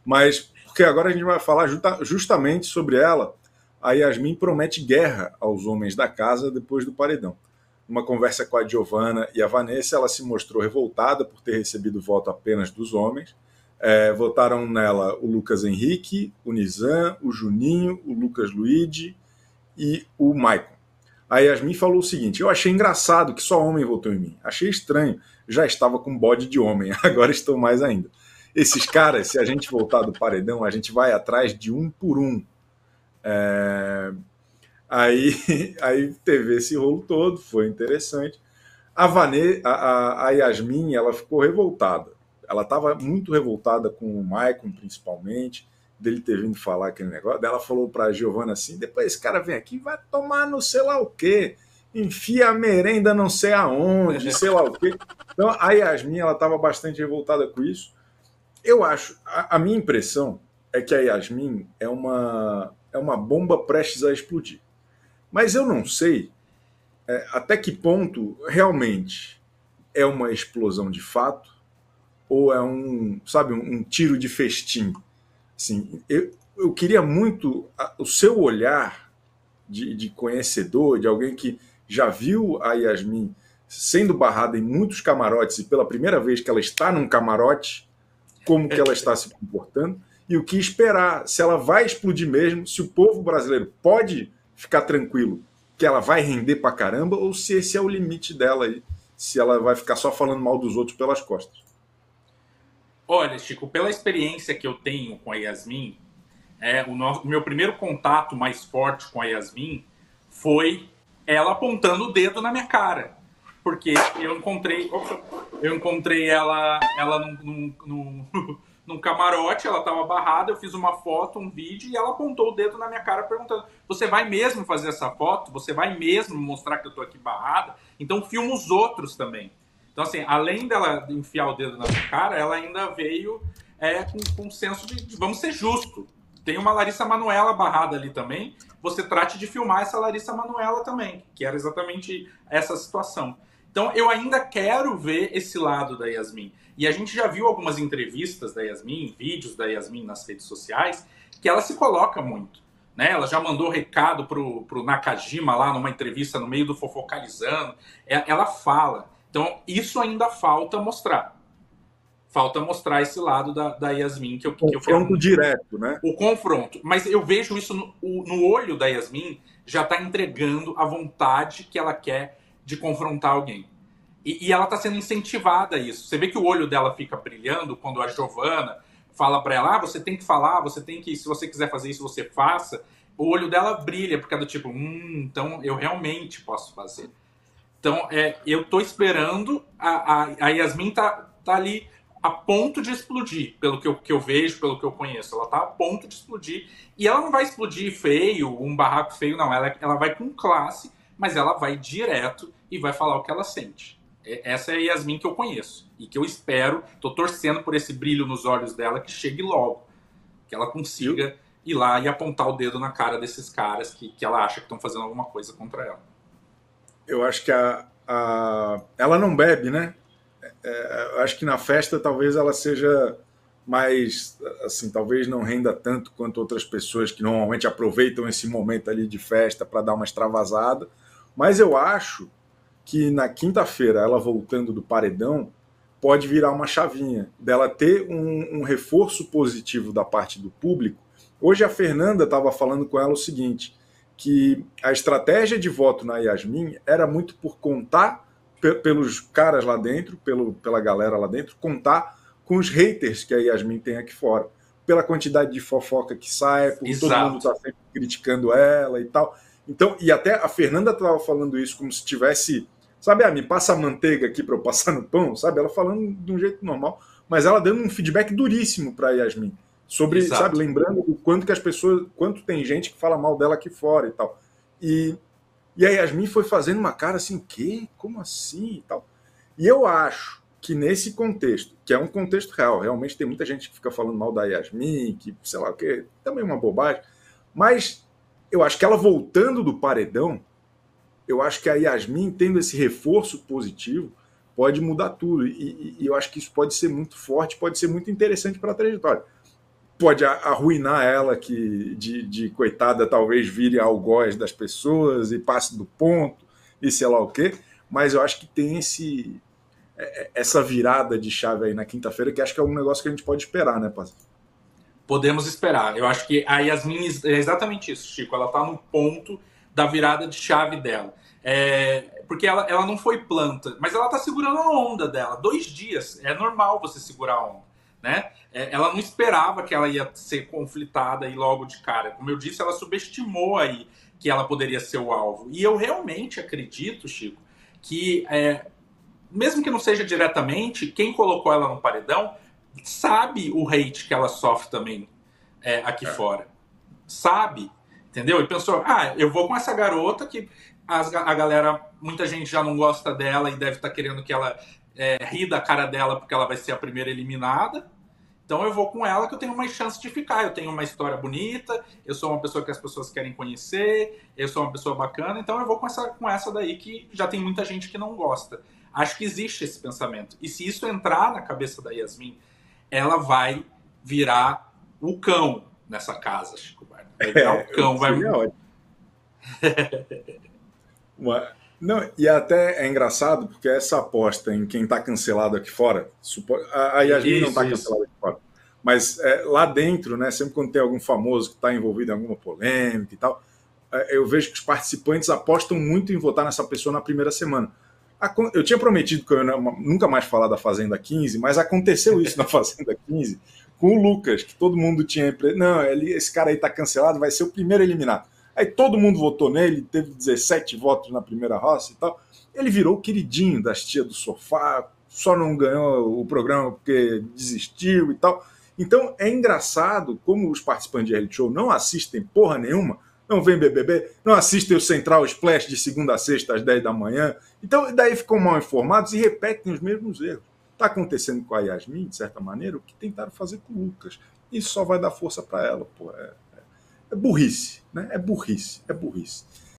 Mas, porque agora a gente vai falar justamente sobre ela. A Yasmin promete guerra aos homens da casa depois do paredão. Numa conversa com a Giovanna e a Vanessa, ela se mostrou revoltada por ter recebido voto apenas dos homens. Votaram nela o Lucas Henrique, o Nizam, o Juninho, o Lucas Luigi e o Maicon. A Yasmin falou o seguinte: eu achei engraçado que só homem votou em mim. Achei estranho. Já estava com bode de homem, agora estou mais ainda. Esses caras, se a gente voltar do paredão, a gente vai atrás de um por um. Aí teve esse rolo todo, foi interessante. A Yasmin, ela ficou revoltada. Ela estava muito revoltada com o Maicon, principalmente, dele ter vindo falar aquele negócio. Daí ela falou para a Giovanna assim: depois esse cara vem aqui, vai tomar no sei lá o quê, enfia a merenda não sei aonde, sei lá o quê. Então a Yasmin, ela estava bastante revoltada com isso. Eu acho, a minha impressão é que a Yasmin é uma bomba prestes a explodir. Mas eu não sei até que ponto realmente é uma explosão de fato ou é um tiro de festim. Assim, eu queria muito o seu olhar de conhecedor, de alguém que já viu a Yasmin sendo barrada em muitos camarotes e pela primeira vez que ela está num camarote, como que ela está se comportando e o que esperar, se ela vai explodir mesmo, se o povo brasileiro pode ficar tranquilo que ela vai render pra caramba ou se esse é o limite dela aí, se ela vai ficar só falando mal dos outros pelas costas. Olha, Chico, pela experiência que eu tenho com a Yasmin, o meu primeiro contato mais forte com a Yasmin foi ela apontando o dedo na minha cara. Porque eu encontrei ela num camarote, ela estava barrada, eu fiz uma foto, um vídeo, e ela apontou o dedo na minha cara perguntando: você vai mesmo fazer essa foto? Você vai mesmo mostrar que eu estou aqui barrada? Então filma os outros também. Então, assim, além dela enfiar o dedo na minha cara, ela ainda veio com senso de vamos ser justos. Tem uma Larissa Manoela barrada ali também. Você trate de filmar essa Larissa Manoela também, que era exatamente essa situação. Então, eu ainda quero ver esse lado da Yasmin. E a gente já viu algumas entrevistas da Yasmin, vídeos da Yasmin nas redes sociais, que ela se coloca muito. Né? Ela já mandou recado pro Nakajima lá numa entrevista no meio do Fofocalizando. Ela fala. Então, isso ainda falta mostrar. Falta mostrar esse lado da Yasmin que eu quero. Confronto direto, né? O confronto. Mas eu vejo isso no olho da Yasmin, já está entregando a vontade que ela quer de confrontar alguém. E ela está sendo incentivada a isso. Você vê que o olho dela fica brilhando quando a Giovanna fala para ela: você tem que falar, você tem que, se você quiser fazer isso, você faça. O olho dela brilha, porque é do tipo, então eu realmente posso fazer. Então, eu tô esperando, a Yasmin tá ali a ponto de explodir, pelo que eu vejo, pelo que eu conheço. Ela tá a ponto de explodir. E ela não vai explodir feio, um barraco feio, não. Ela vai com classe, mas ela vai direto e vai falar o que ela sente. Essa é a Yasmin que eu conheço. E que eu espero, tô torcendo por esse brilho nos olhos dela, que chegue logo. Que ela consiga ir lá e apontar o dedo na cara desses caras que ela acha que estão fazendo alguma coisa contra ela. Eu acho que ela não bebe, né? Eu acho que na festa talvez ela seja mais, assim, talvez não renda tanto quanto outras pessoas que normalmente aproveitam esse momento ali de festa para dar uma extravasada. Mas eu acho que na quinta-feira, ela voltando do paredão, pode virar uma chavinha dela ter um reforço positivo da parte do público. Hoje a Fernanda estava falando com ela o seguinte, que a estratégia de voto na Yasmin era muito por contar pelos caras lá dentro, pela galera lá dentro, contar com os haters que a Yasmin tem aqui fora. Pela quantidade de fofoca que sai, por Exato. Todo mundo está sempre criticando ela e tal. Então, e até a Fernanda estava falando isso como se tivesse, sabe, me passa a manteiga aqui para eu passar no pão, sabe? Ela falando de um jeito normal, mas ela dando um feedback duríssimo para a Yasmin. Sobre, Exato. sabe, lembrando o quanto que as pessoas, quanto tem gente que fala mal dela aqui fora e tal. E a Yasmin foi fazendo uma cara assim, que? Como assim? E tal. E eu acho que nesse contexto, que é um contexto real, realmente tem muita gente que fica falando mal da Yasmin, que sei lá o que, também é uma bobagem, mas eu acho que ela voltando do paredão, eu acho que a Yasmin tendo esse reforço positivo pode mudar tudo. E eu acho que isso pode ser muito forte, pode ser muito interessante para a trajetória. pode arruinar ela, que de coitada talvez vire algoz das pessoas e passe do ponto e sei lá o quê, mas eu acho que tem essa virada de chave aí na quinta-feira, que acho que é um negócio que a gente pode esperar, né, Paz? Podemos esperar. Eu acho que a Yasmin é exatamente isso, Chico. Ela está no ponto da virada de chave dela. Porque ela não foi planta, mas ela está segurando a onda dela. 2 dias, é normal você segurar a onda. Né? Ela não esperava que ela ia ser conflitada aí logo de cara. Como eu disse, ela subestimou aí que ela poderia ser o alvo. E eu realmente acredito, Chico, que mesmo que não seja diretamente, quem colocou ela no paredão sabe o hate que ela sofre também aqui fora. Sabe, entendeu? E pensou, eu vou com essa garota que a galera, muita gente já não gosta dela e deve estar querendo que ela ri da cara dela porque ela vai ser a primeira eliminada. Então eu vou com ela que eu tenho mais chance de ficar. Eu tenho uma história bonita, eu sou uma pessoa que as pessoas querem conhecer, eu sou uma pessoa bacana, então eu vou com essa daí que já tem muita gente que não gosta. Acho que existe esse pensamento. E se isso entrar na cabeça da Yasmin, ela vai virar o cão nessa casa, Chico Barney. Vai virar o cão. Seria ótimo. Não, e até é engraçado, porque essa aposta em quem está cancelado aqui fora, a Yasmin não está cancelada aqui fora, mas lá dentro, né, sempre quando tem algum famoso que está envolvido em alguma polêmica e tal, eu vejo que os participantes apostam muito em votar nessa pessoa na primeira semana. Eu tinha prometido que eu nunca mais falar da Fazenda 15, mas aconteceu isso na Fazenda 15 com o Lucas, que todo mundo tinha... Não, esse cara aí está cancelado, vai ser o primeiro eliminado. Aí todo mundo votou nele, teve 17 votos na primeira roça e tal. Ele virou o queridinho das tias do sofá, só não ganhou o programa porque desistiu e tal. Então é engraçado como os participantes de reality show não assistem porra nenhuma, não vem BBB, não assistem o Central Splash de segunda a sexta às 10 da manhã. Então daí ficam mal informados e repetem os mesmos erros. Está acontecendo com a Yasmin, de certa maneira, o que tentaram fazer com o Lucas. Isso só vai dar força para ela, pô. É burrice, né? É burrice.